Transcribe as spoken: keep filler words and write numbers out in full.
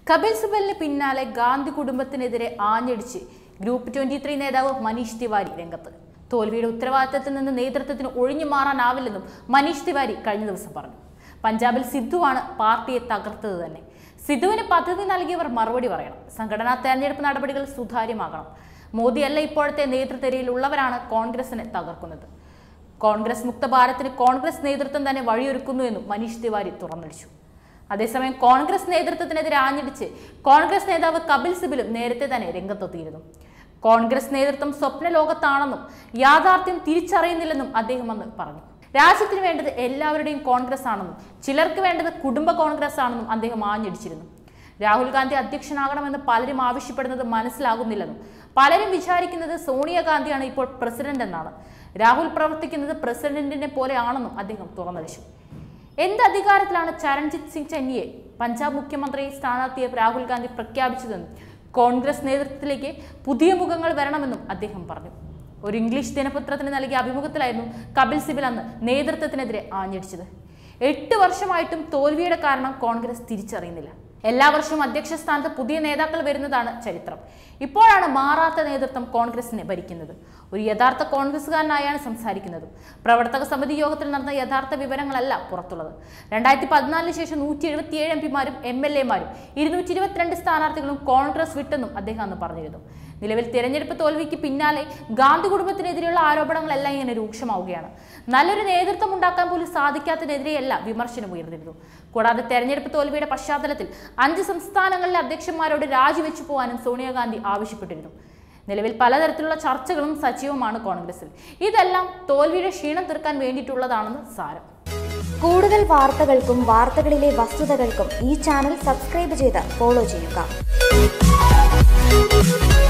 കപിൽ സിബലിന് പിന്നാലെ ഗാന്ധി കുടുംബത്തിനെതിരെ ആഞ്ഞടിച്ച് ഗ്രൂപ്പ് ട്വന്റി ത്രീ നേതാവ് മനീഷ് തിവാരി രംഗത്ത്. തോൽവിയുടെ ഉത്തരവാദിത്തത്തിൽ നിന്ന് നേതൃത്വത്തിന് ഒഴിഞ്ഞു മാറാനാവില്ലെന്നും മനീഷ് തിവാരി കഴിഞ്ഞ ദിവസം പറഞ്ഞു. പഞ്ചാബിൽ സിദ്ധുവാണ് പാർട്ടിയെ തകർത്തത് തന്നെ. സിദ്ധുവിന് പദവി നൽകിയവർ മറുപടി പറയണം. സംഘടനാ തെരഞ്ഞെടുപ്പ് നടപടികൾ സുതാര്യമാകണം. മോദിയല്ല ഇപ്പോഴത്തെ നേതൃത്വത്തിലുള്ളവരാണ് കോൺഗ്രസിനെ തകർക്കുന്നത്. കോൺഗ്രസ് മുക്ത ഭാരതത്തിന് കോൺഗ്രസ് നേതൃത്വം തന്നെ വഴിയൊരുക്കുന്നുവെന്നും മനീഷ് തിവാരി തുറന്നടിച്ചു. അതേസമയം കോൺഗ്രസ് നേതൃത്വത്തിനെതിരെ ആഞ്ഞടിച്ച് കോൺഗ്രസ് നേതാവ് കപിൽ സിബലും നേരത്തെ തന്നെ രംഗത്തെത്തിയിരുന്നു. കോൺഗ്രസ് നേതൃത്വം സ്വപ്ന ലോകത്താണെന്നും യാഥാർത്ഥ്യം തിരിച്ചറിയുന്നില്ലെന്നും അദ്ദേഹം അന്ന് പറഞ്ഞു. രാജ്യത്തിന് വേണ്ടത് എല്ലാവരുടെയും കോൺഗ്രസ് ആണെന്നും ചിലർക്ക് വേണ്ടത് കുടുംബ കോൺഗ്രസ് ആണെന്നും അദ്ദേഹം ആഞ്ഞടിച്ചിരുന്നു. രാഹുൽ ഗാന്ധി അധ്യക്ഷനാകണമെന്ന് പലരും ആവശ്യപ്പെടുന്നത് മനസ്സിലാകുന്നില്ലെന്നും പലരും വിചാരിക്കുന്നത് സോണിയാഗാന്ധിയാണ് ഇപ്പോൾ പ്രസിഡന്റ് എന്നാണ്. രാഹുൽ പ്രവർത്തിക്കുന്നത് പ്രസിഡന്റിനെ പോലെയാണെന്നും അദ്ദേഹം തുറന്നടിച്ചു. എന്ത് അധികാരത്തിലാണ് ചരൺജിത് സിംഗ് ചന്നിയെ പഞ്ചാബ് മുഖ്യമന്ത്രി സ്ഥാനാർത്ഥിയെ രാഹുൽ ഗാന്ധി പ്രഖ്യാപിച്ചതെന്നും കോൺഗ്രസ് നേതൃത്വത്തിലേക്ക് പുതിയ മുഖങ്ങൾ വരണമെന്നും അദ്ദേഹം പറഞ്ഞു. ഒരു ഇംഗ്ലീഷ് ദിനപത്രത്തിന് നൽകിയ അഭിമുഖത്തിലായിരുന്നു കപിൽ സിബൽ അന്ന് നേതൃത്വത്തിനെതിരെ ആഞ്ഞടിച്ചത്. എട്ട് വർഷമായിട്ടും തോൽവിയുടെ കാരണം കോൺഗ്രസ് തിരിച്ചറിയുന്നില്ല. എല്ലാ വർഷവും അധ്യക്ഷ സ്ഥാനത്ത് പുതിയ നേതാക്കൾ വരുന്നതാണ് ചരിത്രം. ഇപ്പോഴാണ് മാറാത്ത നേതൃത്വം കോൺഗ്രസിനെ ഭരിക്കുന്നത്. ഒരു യഥാർത്ഥ കോൺഗ്രസുകാരനായാണ് സംസാരിക്കുന്നത്. പ്രവർത്തക സമിതി യോഗത്തിൽ നടന്ന യഥാർത്ഥ വിവരങ്ങളല്ല പുറത്തുള്ളത്. രണ്ടായിരത്തി പതിനാലിന് ശേഷം നൂറ്റി എഴുപത്തിയേഴ് എം പിമാരും എം എൽ എമാരും ഇരുന്നൂറ്റി ഇരുപത്തിരണ്ട് സ്ഥാനാർത്ഥികളും കോൺഗ്രസ് വിട്ടെന്നും അദ്ദേഹം അന്ന് പറഞ്ഞിരുന്നു. നിലവിൽ തിരഞ്ഞെടുപ്പ് തോൽവിക്ക് പിന്നാലെ ഗാന്ധി കുടുംബത്തിനെതിരെയുള്ള ആരോപണങ്ങളെല്ലാം ഇങ്ങനെ രൂക്ഷമാവുകയാണ്. നല്ലൊരു നേതൃത്വം ഉണ്ടാക്കാൻ പോലും സാധിക്കാത്തതിനെതിരെയല്ല വിമർശനം ഉയർന്നിരുന്നു. കൂടാതെ തെരഞ്ഞെടുപ്പ് തോൽവിയുടെ പശ്ചാത്തലത്തിൽ അഞ്ച് സംസ്ഥാനങ്ങളിലെ അധ്യക്ഷന്മാരോട് രാജിവെച്ചു പോകാനും സോണിയാഗാന്ധി ആവശ്യപ്പെട്ടിരുന്നു. നിലവിൽ പലതരത്തിലുള്ള ചർച്ചകളും സജീവമാണ് കോൺഗ്രസിൽ. ഇതെല്ലാം തോൽവിയുടെ ക്ഷീണം തീർക്കാൻ വേണ്ടിയിട്ടുള്ളതാണെന്ന് സാരം. കൂടുതൽ വാർത്തകൾക്കും വാർത്തകളിലെ വസ്തുതകൾക്കും ഈ ചാനൽ സബ്സ്ക്രൈബ് ചെയ്ത് ഫോളോ ചെയ്യുക.